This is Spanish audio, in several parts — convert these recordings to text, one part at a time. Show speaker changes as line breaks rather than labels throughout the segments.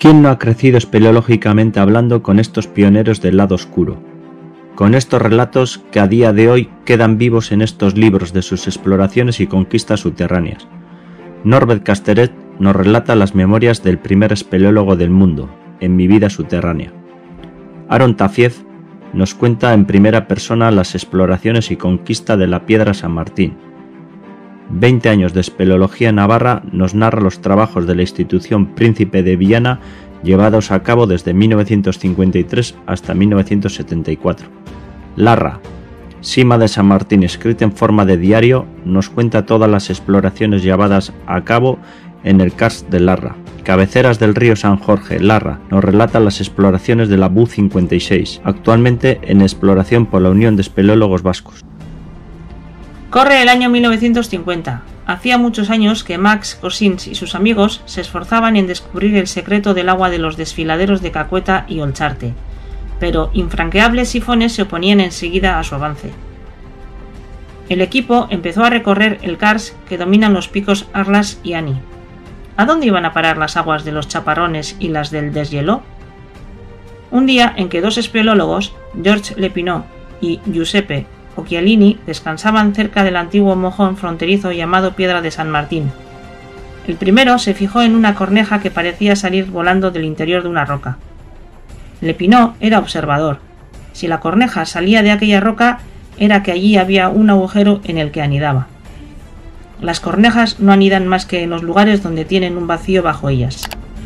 ¿Quién no ha crecido espeleológicamente hablando con estos pioneros del lado oscuro? Con estos relatos que a día de hoy quedan vivos en estos libros de sus exploraciones y conquistas subterráneas. Norbert Casteret nos relata las memorias del primer espeleólogo del mundo, en Mi vida subterránea. Aaron Tafiev nos cuenta en primera persona las exploraciones y conquista de la Piedra San Martín. 20 años de espeleología navarra nos narra los trabajos de la institución Príncipe de Viana llevados a cabo desde 1953 hasta 1974. Larra, Cima de San Martín, escrita en forma de diario, nos cuenta todas las exploraciones llevadas a cabo en el karst de Larra. Cabeceras del río San Jorge, Larra, nos relata las exploraciones de la BU 56, actualmente en exploración por la Unión de Espeleólogos Vascos.
Corre el año 1950. Hacía muchos años que Max Cossins y sus amigos se esforzaban en descubrir el secreto del agua de los desfiladeros de Cacueta y Olcharte, pero infranqueables sifones se oponían enseguida a su avance. El equipo empezó a recorrer el karst que dominan los picos Arlas y Ani. ¿A dónde iban a parar las aguas de los chaparrones y las del deshielo? Un día en que dos espeleólogos, Georges Lepinot y Giuseppe Occhialini, descansaban cerca del antiguo mojón fronterizo llamado Piedra de San Martín. El primero se fijó en una corneja que parecía salir volando del interior de una roca. Lepinot era observador. Si la corneja salía de aquella roca, era que allí había un agujero en el que anidaba. Las cornejas no anidan más que en los lugares donde tienen un vacío bajo ellas.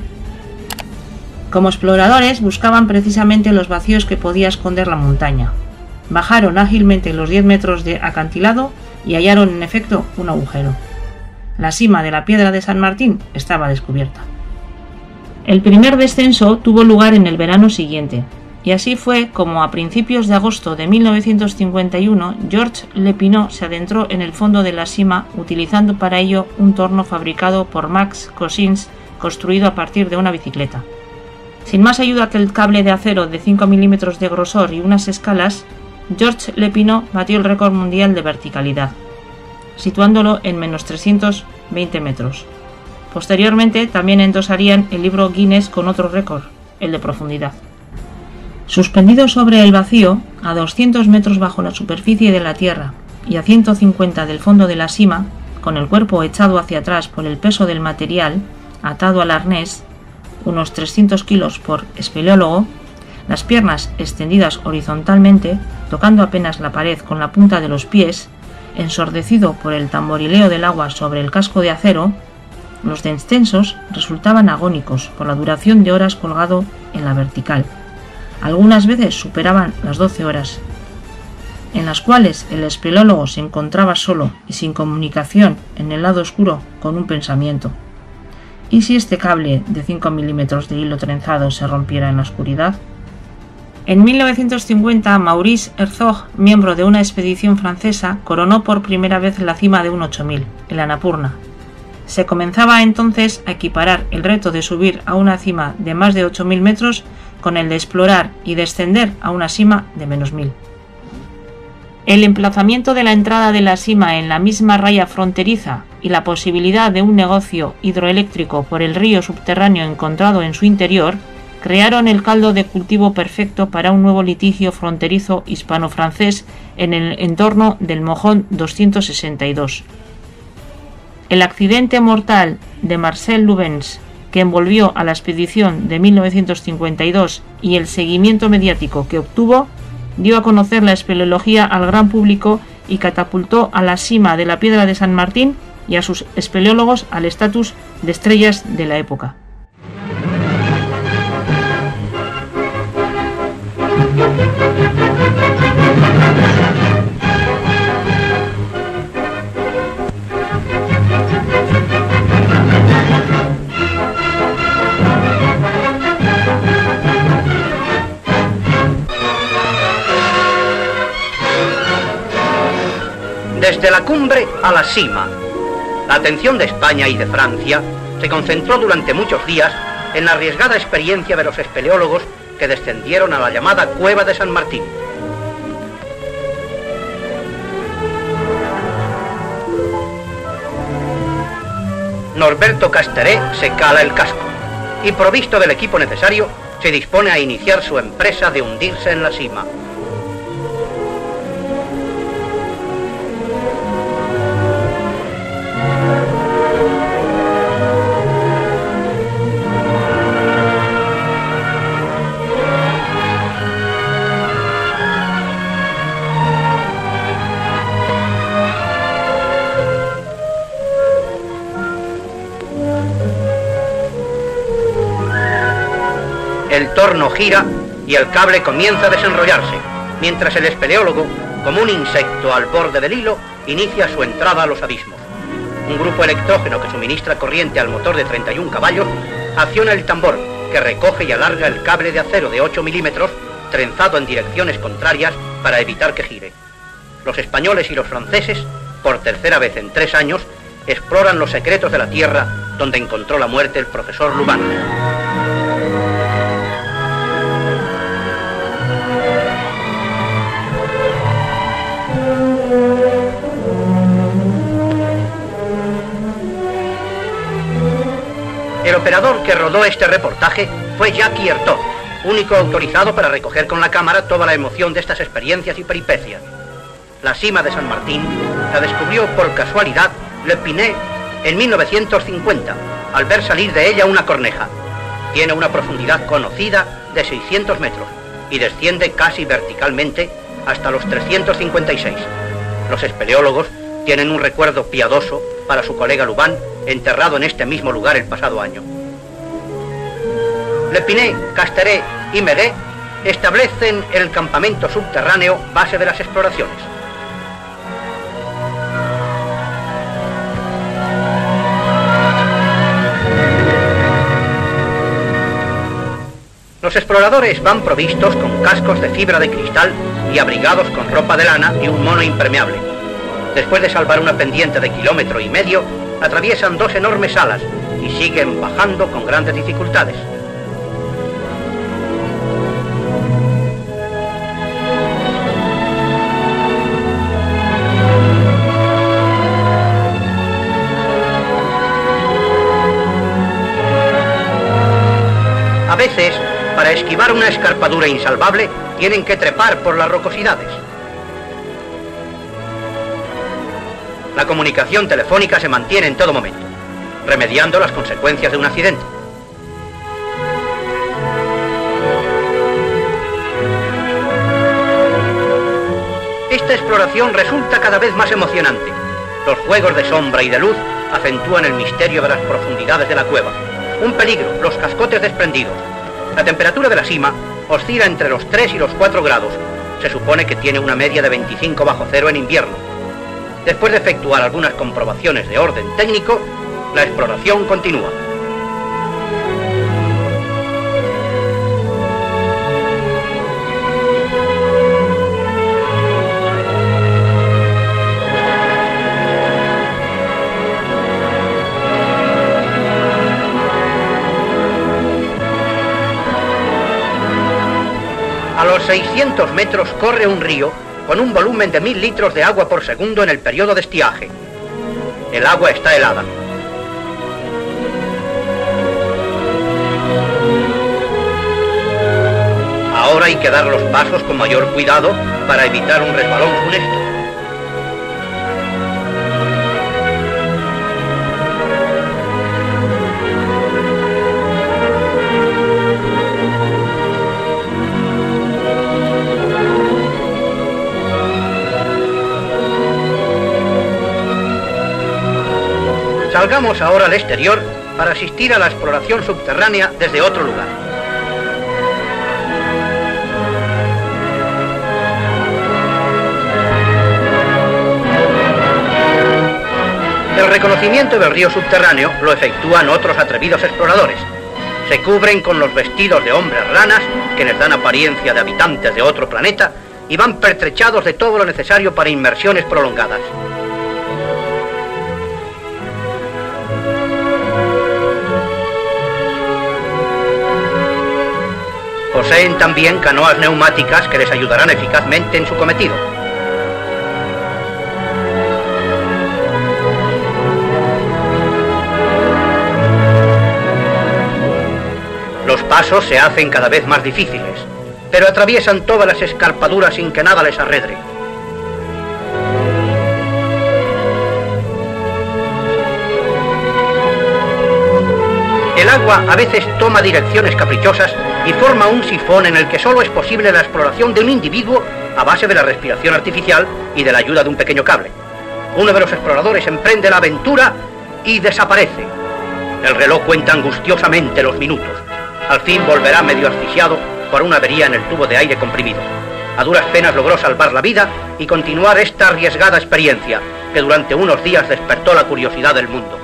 Como exploradores buscaban precisamente los vacíos que podía esconder la montaña. Bajaron ágilmente los 10 metros de acantilado y hallaron en efecto un agujero. La cima de la Piedra de San Martín estaba descubierta. El primer descenso tuvo lugar en el verano siguiente, y así fue como a principios de agosto de 1951 Georges Lepinot se adentró en el fondo de la cima utilizando para ello un torno fabricado por Max Cossins, construido a partir de una bicicleta. Sin más ayuda que el cable de acero de 5 milímetros de grosor y unas escalas, Georges Lepinot batió el récord mundial de verticalidad, situándolo en menos 320 metros. Posteriormente también endosarían el libro Guinness con otro récord, el de profundidad. Suspendido sobre el vacío, a 200 metros bajo la superficie de la Tierra y a 150 del fondo de la cima, con el cuerpo echado hacia atrás por el peso del material, atado al arnés, unos 300 kilos por espeleólogo, las piernas extendidas horizontalmente, tocando apenas la pared con la punta de los pies, ensordecido por el tamborileo del agua sobre el casco de acero, los descensos resultaban agónicos por la duración de horas colgado en la vertical. Algunas veces superaban las 12 horas, en las cuales el espeleólogo se encontraba solo y sin comunicación en el lado oscuro con un pensamiento. ¿Y si este cable de 5 milímetros de hilo trenzado se rompiera en la oscuridad? En 1950, Maurice Herzog, miembro de una expedición francesa, coronó por primera vez la cima de un 8000, el Annapurna. Se comenzaba entonces a equiparar el reto de subir a una cima de más de 8000 metros con el de explorar y descender a una cima de menos 1000. El emplazamiento de la entrada de la cima en la misma raya fronteriza y la posibilidad de un negocio hidroeléctrico por el río subterráneo encontrado en su interior crearon el caldo de cultivo perfecto para un nuevo litigio fronterizo hispano-francés en el entorno del mojón 262. El accidente mortal de Marcel Lubens, que envolvió a la expedición de 1952, y el seguimiento mediático que obtuvo, dio a conocer la espeleología al gran público y catapultó a la cima de la Piedra de San Martín y a sus espeleólogos al estatus de estrellas de la época.
Desde la cumbre a la cima, la atención de España y de Francia se concentró durante muchos días en la arriesgada experiencia de los espeleólogos que descendieron a la llamada Cueva de San Martín. Norberto Casteré se cala el casco. y provisto del equipo necesario, se dispone a iniciar su empresa de hundirse en la cima. El torno gira y el cable comienza a desenrollarse, mientras el espeleólogo, como un insecto al borde del hilo, inicia su entrada a los abismos. Un grupo electrógeno que suministra corriente al motor de 31 caballos acciona el tambor, que recoge y alarga el cable de acero de 8 milímetros, trenzado en direcciones contrarias para evitar que gire. Los españoles y los franceses, por tercera vez en 3 años, exploran los secretos de la Tierra donde encontró la muerte el profesor Lubin. El operador que rodó este reportaje fue Jacques Ertot, único autorizado para recoger con la cámara toda la emoción de estas experiencias y peripecias. La cima de San Martín la descubrió por casualidad Lepine en 1950, al ver salir de ella una corneja. Tiene una profundidad conocida de 600 metros y desciende casi verticalmente hasta los 356. Los espeleólogos tienen un recuerdo piadoso para su colega Lubin, enterrado en este mismo lugar el pasado año. Lepine, Casteret y Méret establecen el campamento subterráneo base de las exploraciones. Los exploradores van provistos con cascos de fibra de cristal y abrigados con ropa de lana y un mono impermeable. Después de salvar una pendiente de 1,5 kilómetros, atraviesan 2 enormes salas y siguen bajando con grandes dificultades. A veces, para esquivar una escarpadura insalvable, tienen que trepar por las rocosidades. La comunicación telefónica se mantiene en todo momento, remediando las consecuencias de un accidente. Esta exploración resulta cada vez más emocionante. Los juegos de sombra y de luz acentúan el misterio de las profundidades de la cueva. Un peligro, los cascotes desprendidos. La temperatura de la cima oscila entre los 3 y los 4 grados. Se supone que tiene una media de 25 bajo cero en invierno. Después de efectuar algunas comprobaciones de orden técnico, la exploración continúa. A los 600 metros corre un río con un volumen de 1000 litros de agua por segundo en el periodo de estiaje. El agua está helada. Ahora hay que dar los pasos con mayor cuidado para evitar un resbalón funesto. Salgamos ahora al exterior para asistir a la exploración subterránea desde otro lugar. El reconocimiento del río subterráneo lo efectúan otros atrevidos exploradores. Se cubren con los vestidos de hombres ranas que les dan apariencia de habitantes de otro planeta y van pertrechados de todo lo necesario para inmersiones prolongadas. Poseen también canoas neumáticas que les ayudarán eficazmente en su cometido. pasos se hacen cada vez más difíciles, pero atraviesan todas las escarpaduras sin que nada les arredre. El agua a veces toma direcciones caprichosas y forma un sifón en el que solo es posible la exploración de un individuo a base de la respiración artificial y de la ayuda de un pequeño cable. Uno de los exploradores emprende la aventura y desaparece. El reloj cuenta angustiosamente los minutos. Al fin volverá medio asfixiado por una avería en el tubo de aire comprimido. A duras penas logró salvar la vida y continuar esta arriesgada experiencia que durante unos días despertó la curiosidad del mundo.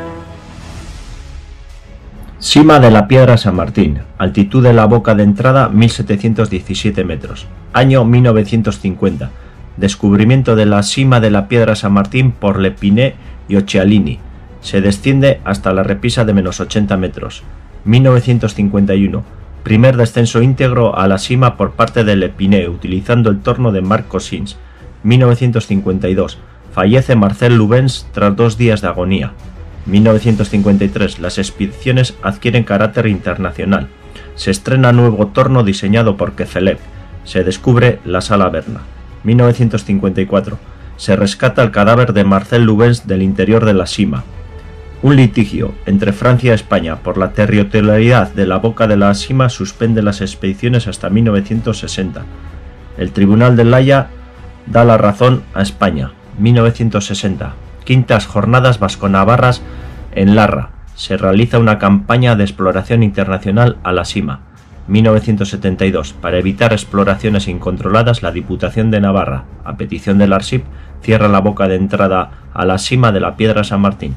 Sima de la Piedra San Martín, altitud de la boca de entrada 1717 metros, año 1950, descubrimiento de la Sima de la Piedra San Martín por Lepine y Occhialini, se desciende hasta la repisa de menos 80 metros, 1951, primer descenso íntegro a la Sima por parte de Lepine utilizando el torno de Marc Cossins, 1952, fallece Marcel Lubens tras 2 días de agonía. 1953. Las expediciones adquieren carácter internacional. Se estrena nuevo torno diseñado por Quefelec. Se descubre la Sala Berna. 1954. Se rescata el cadáver de Marcel Lubens del interior de la Sima. Un litigio entre Francia y España por la territorialidad de la boca de la Sima suspende las expediciones hasta 1960. El Tribunal de La Haya da la razón a España. 1960. Quintas jornadas vasco-navarras en Larra. Se realiza una campaña de exploración internacional a la Sima. 1972. Para evitar exploraciones incontroladas, la Diputación de Navarra, a petición del Arsip, cierra la boca de entrada a la Sima de la Piedra San Martín.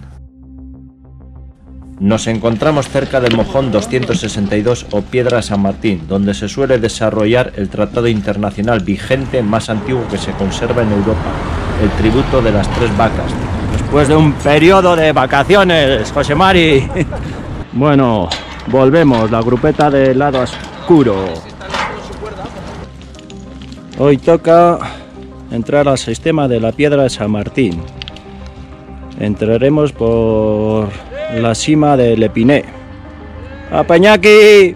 Nos encontramos cerca del mojón 262 o Piedra San Martín, donde se suele desarrollar el tratado internacional vigente más antiguo que se conserva en Europa, el tributo de las 3 vacas. Después de un periodo de vacaciones, José Mari. Bueno, volvemos, la grupeta del lado oscuro. Hoy toca entrar al sistema de la Piedra de San Martín. Entraremos por la Sima de Lepine. ¡A Peñaki!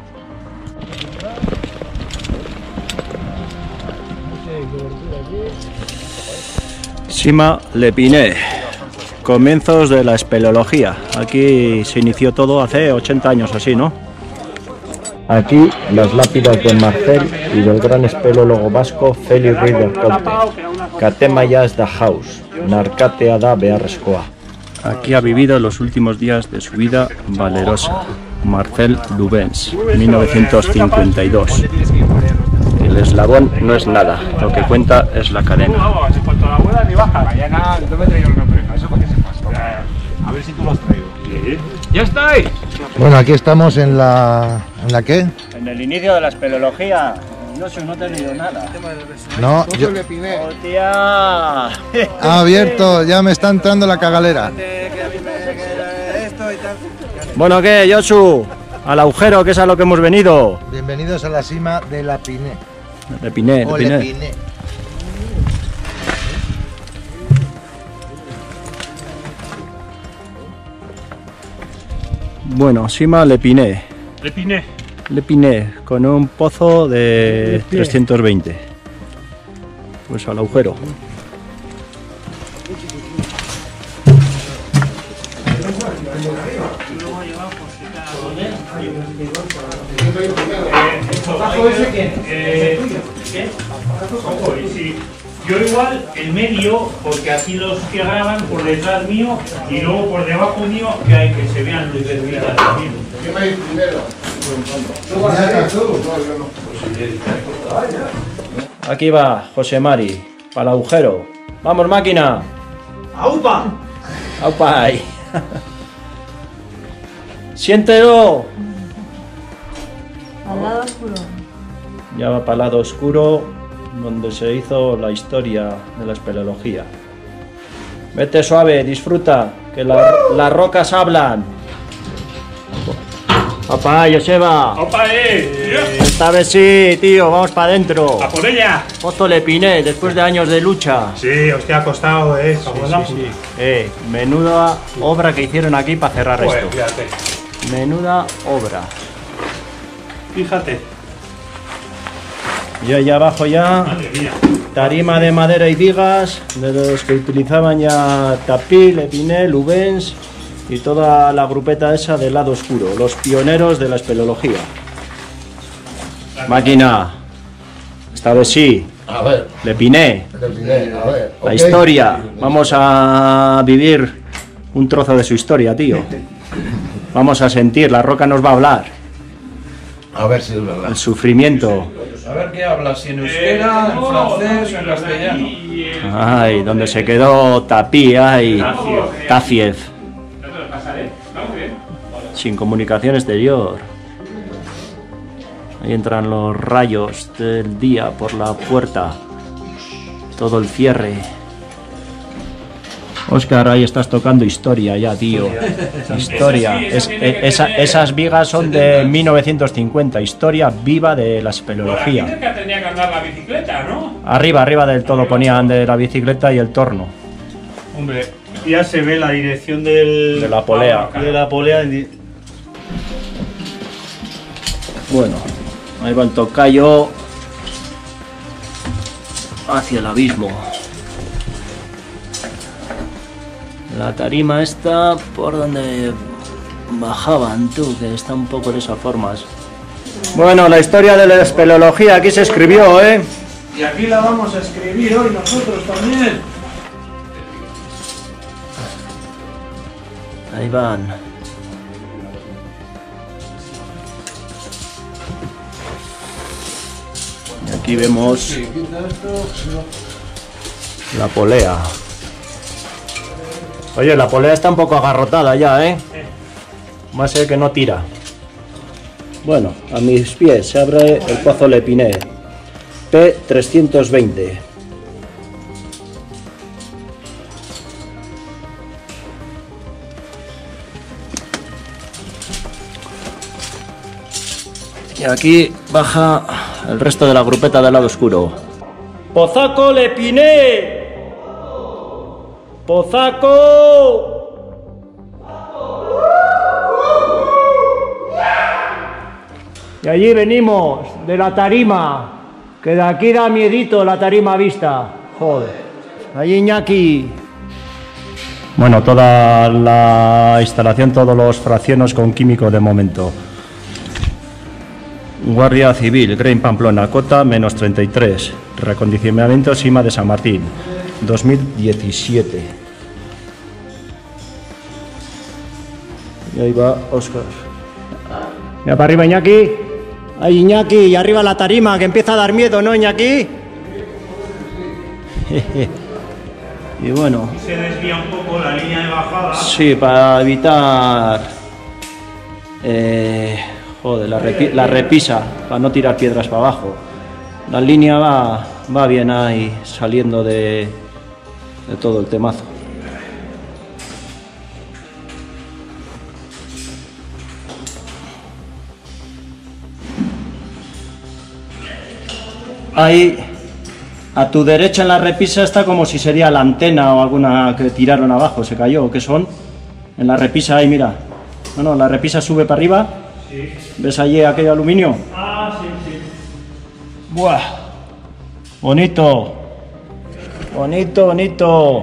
Sima Lepine. Comienzos de la espeleología. Aquí se inició todo hace 80 años así, ¿no? Aquí las lápidas de Marcel y del gran espeleólogo vasco Félix Rieder Colte. Catemayas da Haus, Narcatea da Beharrezkoa. Aquí ha vivido los últimos días de su vida valerosa. Marcel Lubens, 1952. El eslabón no es nada, lo que cuenta es la cadena.
A ver si tú lo has traído.
¡Ya estáis!
Bueno, aquí estamos en la... ¿En la qué?
En el inicio de la espeleología. No te he leído nada.
No, yo...
¡Hostia!
Ha abierto, ya me está entrando la cagalera.
Bueno, ¿qué, Josu? Al agujero, que es a lo que hemos venido.
Bienvenidos a la Sima de la Piné.
Lepine.
Lepine.
Bueno, Sima Lepine. Lepine, con un pozo de 320. Pues al agujero.
Yo igual el medio, porque aquí los que graban por detrás mío y luego por debajo mío que hay que se vean los desviados también.
¿Qué vais primero?
Aquí va José Mari, para el agujero. ¡Vamos, máquina!
¡Aupa!
¡Aupa ahí! ¡Siéntelo!
Al lado oscuro.
Ya va para el lado oscuro, donde se hizo la historia de la espeleología. Vete suave, disfruta, que las rocas hablan. ¡Opa, Joseba!
¡Opa,
Esta vez sí, tío, vamos para adentro.
¡A por ella!
Pozo Lepine, después de años de lucha.
Sí, hostia, ha costado,
Sí. Menuda obra que hicieron aquí para cerrar esto.
Fíjate.
Menuda obra.
Fíjate.
Y allá abajo ya,
Madre mía.
tarima de madera y vigas, de los que utilizaban ya Tapil, Epinel, Lubens y toda la grupeta esa del lado oscuro, los pioneros de la espeleología. Máquina, esta vez sí,
A ver,
Lepiné,
a ver.
la
ok.
historia, vamos a vivir un trozo de su historia, tío. Vamos a sentir, la roca nos va a hablar,
A ver si es verdad.
el sufrimiento.
A ver qué hablas, si en euskera, en francés o en castellano.
Ay, donde se quedó Tapí, ay, Tafiev, sin comunicación exterior. Ahí entran los rayos del día por la puerta, todo el cierre. Óscar, ahí estás tocando historia ya, tío. Historia. Esas vigas son de 1950, historia viva de la espeleología.
Por aquí cerca tenía que andar la bicicleta, ¿no?
Arriba del todo ponían de la bicicleta y el torno.
Hombre, ya se ve la dirección del...
De la polea.
De la polea.
Bueno, ahí va el tocayo hacia el abismo. La tarima está por donde bajaban, tú, que está un poco de esas formas. Bueno, la historia de la espeleología aquí se escribió, ¿eh?
Y aquí la vamos a escribir hoy nosotros también.
Ahí van. Y aquí vemos la polea. Oye, la polea está un poco agarrotada ya, ¿eh? Va a ser que no tira. Bueno, a mis pies se abre el pozo Lepiné, P320. Y aquí baja el resto de la grupeta del lado oscuro. ¡Pozaco Lepiné! ¡Pozaco! Y allí venimos, de la tarima, que de aquí da miedito la tarima vista. Joder. Allí Iñaki. Bueno, toda la instalación, todos los fraccionos con químico de momento. Guardia Civil, Grain Pamplona, cota -33. Recondicionamiento Sima de San Martín, 2017. Y ahí va Óscar. Mira para arriba, Iñaki. Ahí, Iñaki, y arriba la tarima, que empieza a dar miedo, ¿no, Iñaki? Y bueno.
Se desvía un poco la línea de bajada.
Sí, para evitar... joder, la repisa, para no tirar piedras para abajo. La línea va bien ahí, saliendo de todo el temazo. Ahí, a tu derecha en la repisa está como si sería la antena o alguna que tiraron abajo, se cayó, ¿qué son? En la repisa ahí, mira. Bueno, la repisa sube para arriba.
Sí.
¿Ves allí aquello aluminio?
Ah, sí, sí.
¡Buah! Bonito. Bonito, bonito.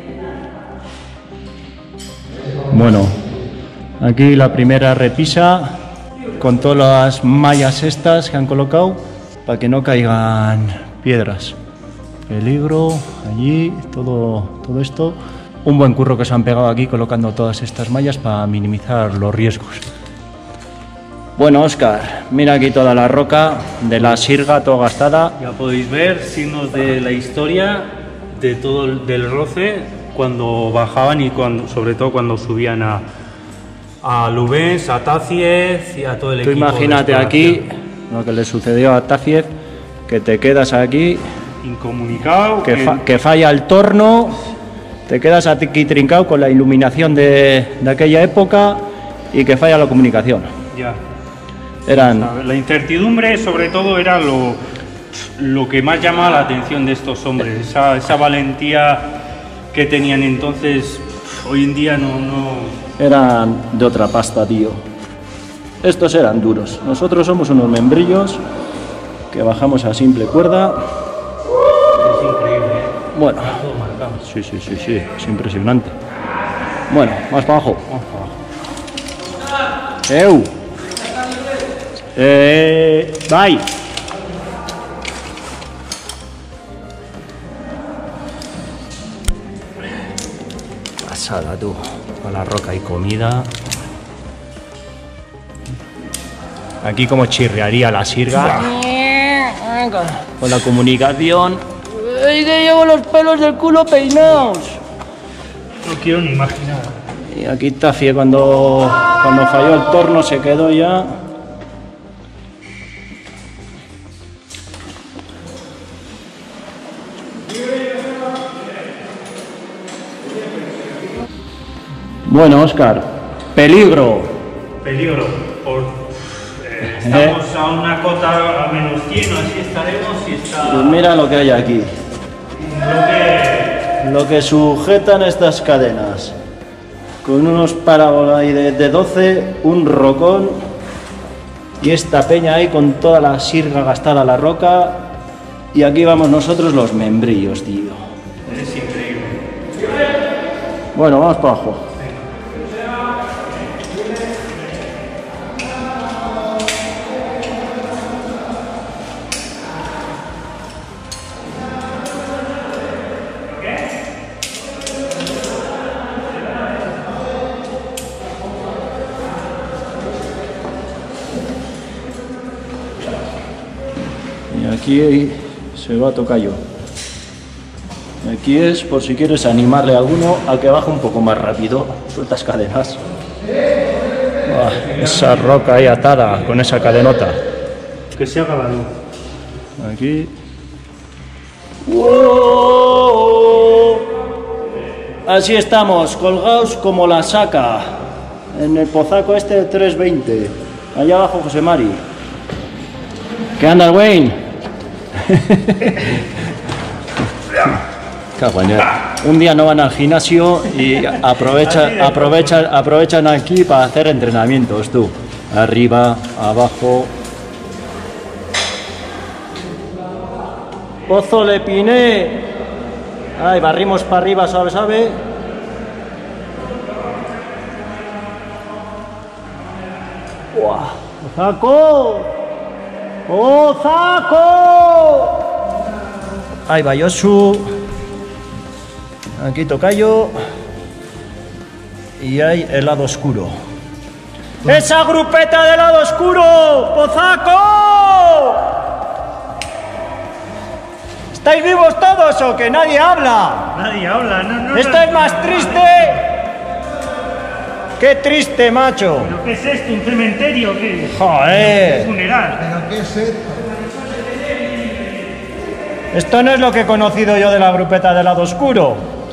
Bueno, aquí la primera repisa con todas las mallas estas que han colocado para que no caigan piedras. Peligro, allí, todo esto. Un buen curro que se han pegado aquí colocando todas estas mallas para minimizar los riesgos. Bueno, Óscar, mira aquí toda la roca de la sirga, toda gastada.
Ya podéis ver signos de la historia de todo del roce cuando bajaban y sobre todo cuando subían a Lubens, a Tafiev y a todo el
Tú
equipo.
imagínate aquí lo que le sucedió a Tafiev, que te quedas aquí,
Incomunicado.
que falla el torno, te quedas aquí trincado con la iluminación de aquella época y que falla la comunicación.
Ya.
Eran...
La incertidumbre, sobre todo, era lo que más llamaba la atención de estos hombres. Esa valentía que tenían entonces, hoy en día no...
Eran de otra pasta, tío. Estos eran duros. Nosotros somos unos membrillos que bajamos a simple cuerda.
Es increíble.
Bueno,
Todo marcado.
sí, es impresionante. Bueno, más para abajo. ¡Eu! ¡Bye! Pasada, tú. Con la roca y comida. Aquí como chirriaría la sirga. Con la comunicación. ¡Ay, que llevo los pelos del culo peinados!
No quiero ni imaginar.
Y aquí Tafie cuando falló el torno se quedó ya. Bueno, Óscar, peligro.
Peligro. Estamos a una cota a -100, así estaremos y está...
Pues mira lo que hay aquí. Lo que sujetan estas cadenas. Con unos parábolas ahí de 12, un rocón y esta peña ahí con toda la sirga gastada a la roca. Y aquí vamos nosotros los membrillos, tío.
Es increíble.
Bueno, vamos para abajo. Y aquí se va a tocayo. Aquí es por si quieres animarle a alguno a que baje un poco más rápido. Sueltas cadenas. Esa roca ahí atada con esa cadenota.
Que se haga la luz.
Aquí. ¡Wow! Así estamos, colgados como la saca. En el pozaco este de 320. Allá abajo José Mari. ¿Qué anda, Wayne? Un día no van al gimnasio y aprovechan aquí para hacer entrenamientos, tú. Arriba, abajo. Pozo Le Piné. Ay, barrimos para arriba, suave. ¡Buah! ¡Ozaco! ¡Ozaco! Ahí va Josu. Aquí tocayo. Y hay el lado oscuro. ¡Esa grupeta del lado oscuro! ¡Pozaco! ¿Estáis vivos todos o que nadie habla?
Nadie habla, no.
Esto es más triste. ¡Qué triste, macho!
¿Pero qué es esto? ¿Un cementerio? ¿Qué?
¡Joder!
¿Un funeral?
¿Pero qué es esto?
Esto no es lo que he conocido yo de la grupeta del lado oscuro.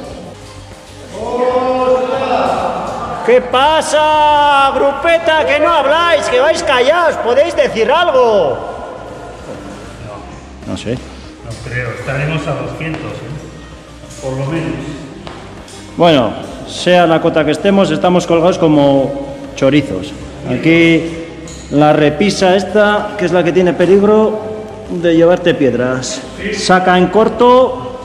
¿Qué pasa, grupeta? Que no habláis, que vais callados. ¿Podéis decir algo? No sé.
No creo, estaremos a 200, por lo menos.
Bueno, sea la cota que estemos, estamos colgados como chorizos. Aquí la repisa esta, que es la que tiene peligro de llevarte piedras. Saca en corto.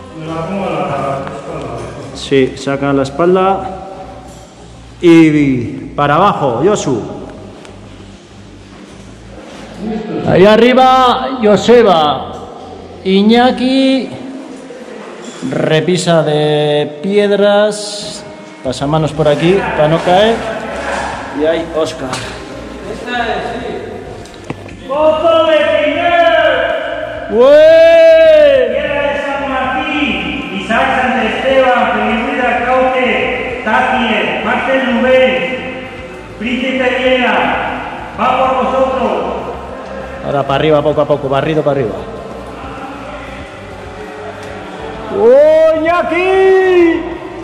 Sí, saca la espalda. Y para abajo, Josu. Ahí arriba, Joseba. Iñaki. Repisa de piedras. Pasamanos por aquí para no caer. Y hay Óscar.
¡Pozo Le Piné!
¡Ué!
Piedra de San Martín, Isaac San Esteban, Felipe Caute, Tapier, Marcel Lubén, Príncipe Viera, va por vosotros.
Ahora para arriba, poco a poco, barrido para arriba. ¡Oh, Iñaki!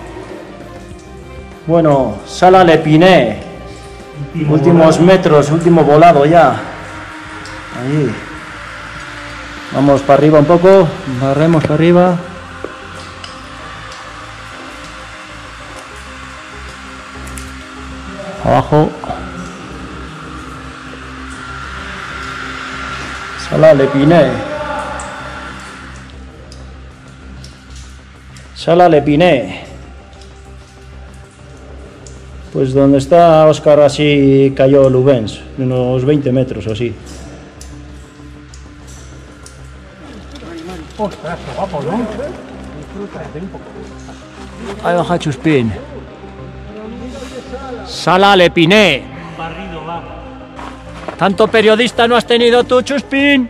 Bueno, Sala Le Piné. Últimos metros, último volado ya. Ahí. Vamos para arriba un poco, barremos para arriba. Abajo. Sala L'Épinay. Sala L'Épinay. Pues donde está Óscar así cayó Lubens, unos 20 metros o así.
Ostras, qué guapo, ¿no?
Ahí baja Chuspín. Sala L'Épinay.
Barrido va.
¿Tanto periodista no has tenido tú, Chuspín?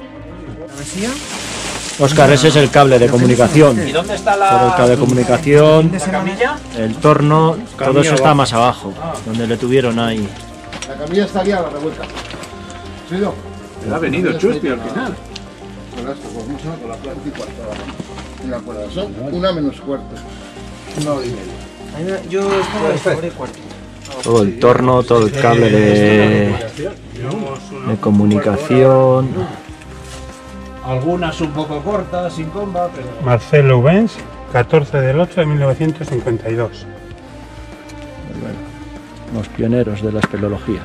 Óscar, ese es el cable de comunicación.
¿Y dónde está
Todo el cable de comunicación,
la camilla?
el torno, todo eso está más abajo, donde le tuvieron ahí.
La camilla está aquí a la revuelta. ¿Sí, no?
Ha venido Chuspi al final.
Con esto, pues mucho, con la planta y cuarto. Y la cuerda. Son 1 menos cuarto. 1 hora y media.
Yo estaba sobre cuarto.
Todo el torno, todo el cable de comunicación.
Algunas un poco cortas, sin comba, pero...
Marcel Lubens, 14 del 8 de 1952.
Bueno, los pioneros de la espeleología.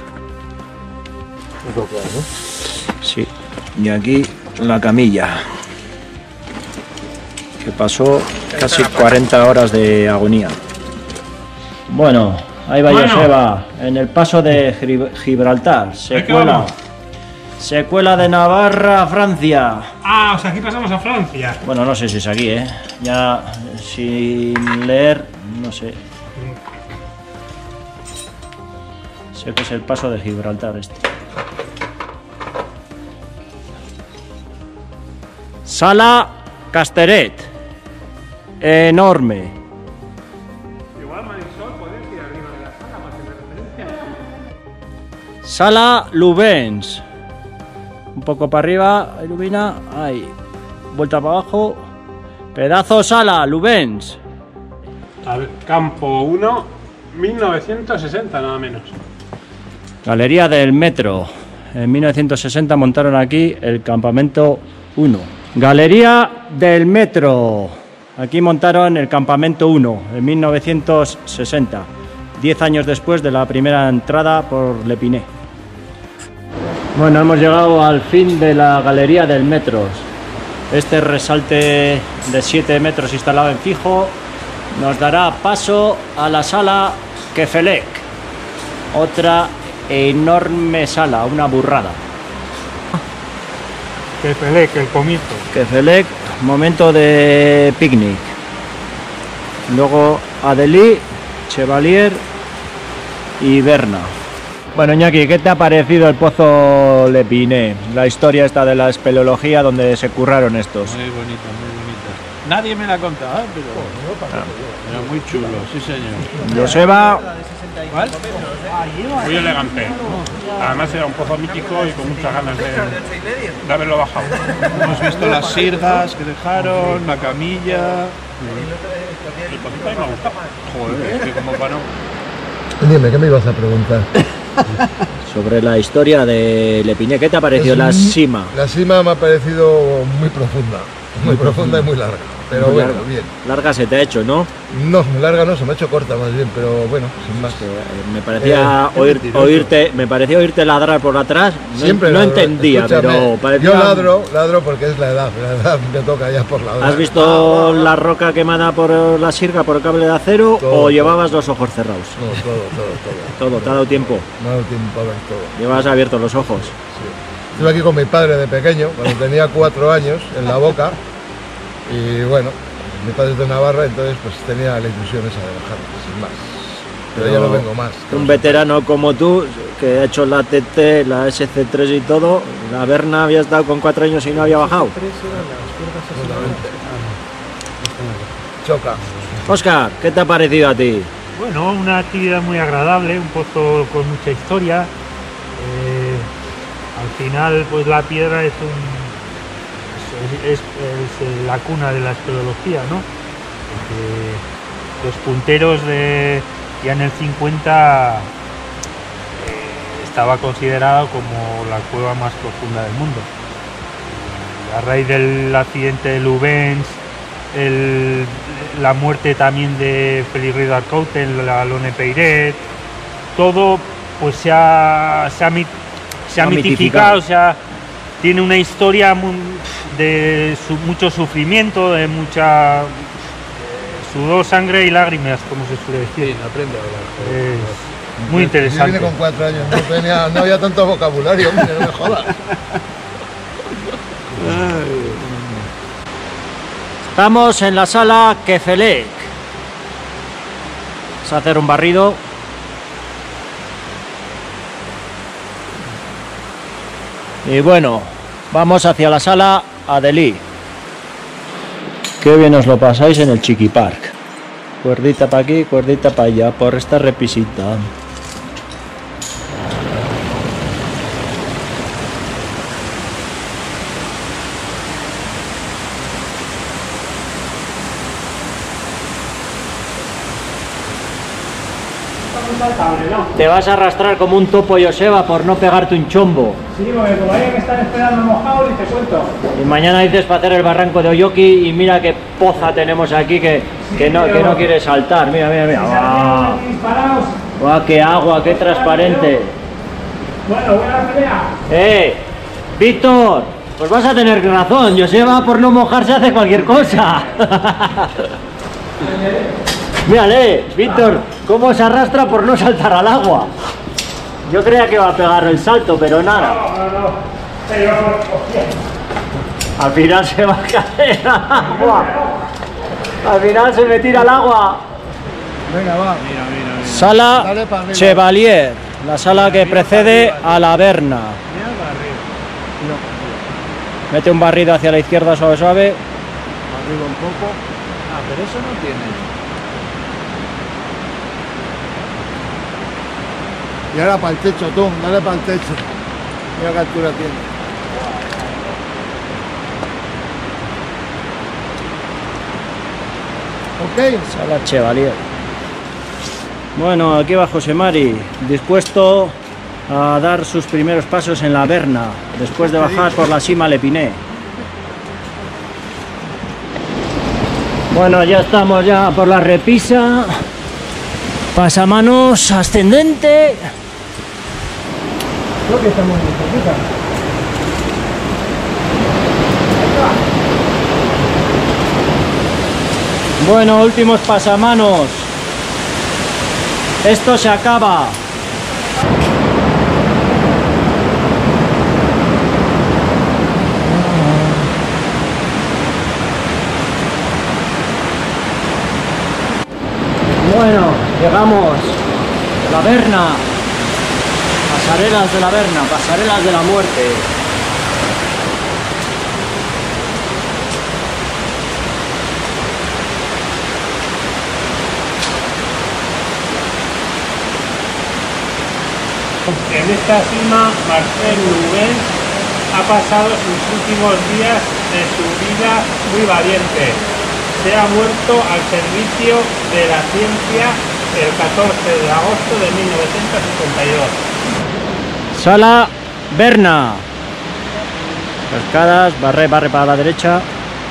Sí, y aquí la camilla, que pasó casi 40 horas de agonía. Bueno, ahí va Joseba, en el paso de Gibraltar, secuela de Navarra a Francia.
Ah, o sea, aquí pasamos a Francia.
Bueno, no sé si es aquí, ya sin leer, no sé. Sé que es el paso de Gibraltar este. Sala Casteret, enorme.
Igual Marisol, podés ir arriba de la sala para tener referencia.
Sala Lubens. Un poco para arriba, ilumina, ahí. Vuelta para abajo. Pedazo sala, Lubens.
Al campo 1, 1960 nada menos.
Galería del Metro. En 1960 montaron aquí el campamento 1. Galería del Metro. Aquí montaron el campamento 1 en 1960. 10 años después de la primera entrada por L'Épinay. Bueno, hemos llegado al fin de la Galería del Metro. Este resalte de 7 metros instalado en fijo nos dará paso a la sala Kefelec. Otra enorme sala, una burrada.
Kefelec, el comienzo.
Kefelec, momento de picnic. Luego Adelie, Chevalier y Berna. Bueno, Iñaki, ¿qué te ha parecido el pozo L'Épinay? La historia esta de la espeleología donde se curraron estos.
Muy bonita, muy bonita. Nadie me la contaba, pero muy chulo, sí señor.
Joseba,
¿Cuál?
Muy elegante. Además era un pozo mítico y con muchas ganas de haberlo bajado.
Hemos visto las sirgas que dejaron, la camilla.
El pocito a mí me ha gustado.
Joder, es que como para no...
Dime, ¿qué me ibas a preguntar?
sobre la historia de L'Épinay, ¿qué te ha parecido la cima?
La cima me ha parecido muy profunda y muy larga. Pero
Muy
bueno,
larga.
bien.
Larga se te ha hecho, ¿no?
No, larga no, se me ha hecho corta más bien, pero bueno, sin más.
Me parecía oírte ladrar por atrás.
Siempre
no
ladro,
entendía,
escúchame,
pero parecía...
Yo ladro porque es la edad me toca ya por la edad.
¿Has visto la roca quemada por la sirga, por el cable de acero,
Todo,
o llevabas los ojos cerrados?
No, todo.
Todo, te ha dado tiempo.
Me ha dado tiempo a ver todo.
Llevabas abiertos los ojos.
Sí. Estuve aquí con mi padre de pequeño, cuando tenía 4 años, en la boca. Y bueno, mi padre es de Navarra, entonces pues tenía la ilusión esa de bajar, sin más. Pero ya no vengo más.
Un veterano como tú, que ha hecho la TT, la SC3 y todo, la Berna había estado con 4 años y no había bajado.
Choca.
Óscar, ¿qué te ha parecido a ti?
Bueno, una actividad muy agradable, un pozo con mucha historia. Al final, pues la piedra es la cuna de la espeleología, ¿no? Porque los punteros ya en el 50 estaba considerado como la cueva más profunda del mundo. A raíz del accidente de Lubens, la muerte también de Félix Ruiz de Arcaute, la Lone Peyret, todo pues se ha mitificado, tiene una historia de mucho sufrimiento, de mucha sudor, sangre y lágrimas, como se suele decir.
Sí, aprende a hablar.
Es muy interesante.
Yo vine con 4 años, no había tanto vocabulario, hombre, no me jodas.
Estamos en la sala Kefelec. Vamos a hacer un barrido. Y bueno, vamos hacia la sala Adelí. Qué bien os lo pasáis en el Chiqui Park. Cuerdita para aquí, cuerdita para allá, por esta repisita. Te vas a arrastrar como un topo, Joseba, por no pegarte un chombo.
Sí, porque como hay que estar esperando mojado y te cuento.
Y mañana dices para hacer el barranco de Oyoki y mira qué poza tenemos aquí que no quiere saltar. Mira, mira, mira. ¡Guau! ¡Guau, qué agua, qué transparente!
Bueno, buena pelea.
Víctor, pues vas a tener razón. Joseba por no mojarse hace cualquier cosa. Mírale, Víctor, cómo se arrastra por no saltar al agua. Yo creía que iba a pegar el salto, pero nada.
No. Pero, hostia.
Al final se va a caer al agua. Al final se me tira al agua.
Venga, va.
Mira.
Sala
Dale pa' arriba.
Chevalier, la sala que precede a la Berna.
Mira para arriba.
Mete un barrido hacia la izquierda suave, suave.
Arriba un poco. Ah, pero eso no tiene.
Y ahora para el techo, Tom, dale para el techo. Mira qué altura tiene. Ok.
Sala Chevalier. Bueno, aquí va José Mari, dispuesto a dar sus primeros pasos en la Berna, después de bajar por la cima Lepiné. Bueno, ya estamos ya por la repisa. Pasamanos ascendente.
Creo que estamos muy cerquita.
Bueno, últimos pasamanos. Esto se acaba. Bueno, llegamos a la Berna. Pasarelas de la Berna, pasarelas de la muerte.
En esta cima, Marcel Rubens ha pasado sus últimos días de su vida muy valiente. Se ha muerto al servicio de la ciencia el 14 de agosto de 1952.
Sala Berna. Cascadas, barre para la derecha.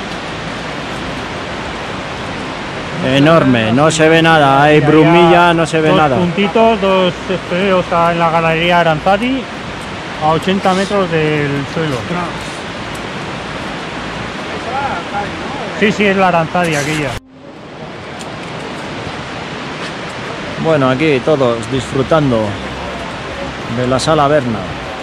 Enorme, no se ve nada, hay brumilla, no se ve nada.
Dos puntitos, dos espeleos en la galería Aranzadi, a 80 metros del suelo. Sí, es la Aranzadi aquella.
Bueno, aquí todos disfrutando de la sala Berna.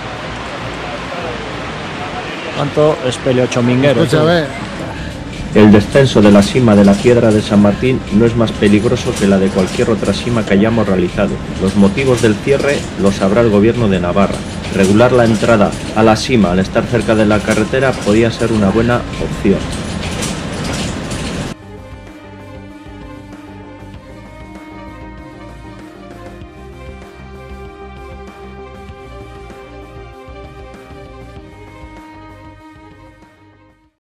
¿Cuánto espeleochominguero?
Escúchame.
El descenso de la cima de la Piedra de San Martín no es más peligroso que la de cualquier otra cima que hayamos realizado. Los motivos del cierre los sabrá el gobierno de Navarra. Regular la entrada a la cima al estar cerca de la carretera podía ser una buena opción.